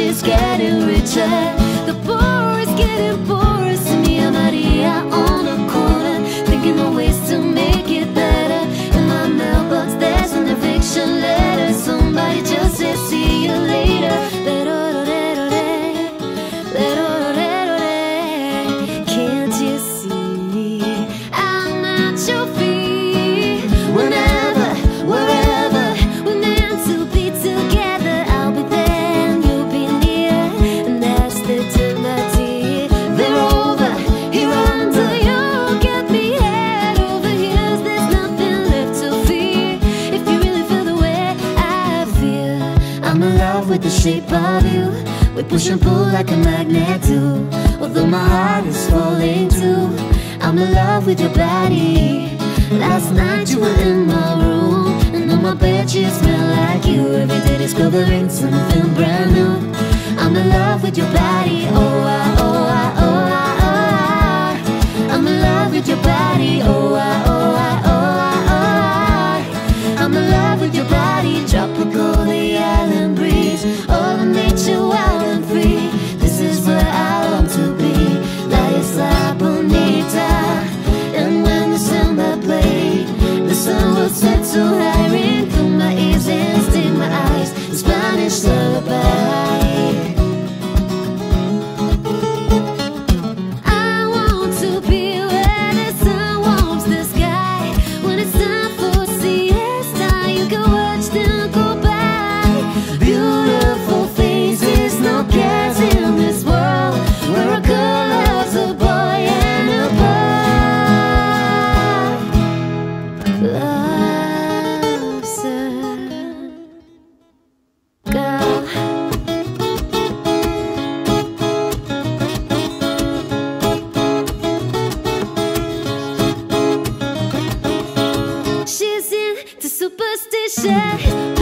is getting richer. The poor is getting poorer. See me and Maria on the corner, thinking of ways to make it better. In my mailbox there's an eviction letter. Somebody just said see you later. Can't you see I'm at your feet? Whenever, wherever we're meant to be together, I'll be there and you'll be near. And that's the Timothy. They're over here under you, get me head over heels. There's nothing left to fear if you really feel the way I feel. I'm in love with the shape of you. We push and pull like a magnet do. Although my heart is falling too, I'm in love with your body. Last night you were in my room, and on my bed you smell like you. Every day discovering something brand new. I'm in love with your body. Oh, I, oh, I, oh, I, oh, I. I'm in love with your body. Oh, I, oh, I, oh, I, oh, I. I'm in love with your body. Tropical, the island breeze, all the nature wild and free. This is where I long to be. La Isla Bonita. And when the samba played, the sun would set so high, ring through my ears and sting my eyes. The Spanish lullaby. I want to be where the sun warms the sky. When it's time for siesta, you can watch them go by. Beautiful faces, no cares in this world, where a girl loves a boy and a boy loves a girl. She's into superstition,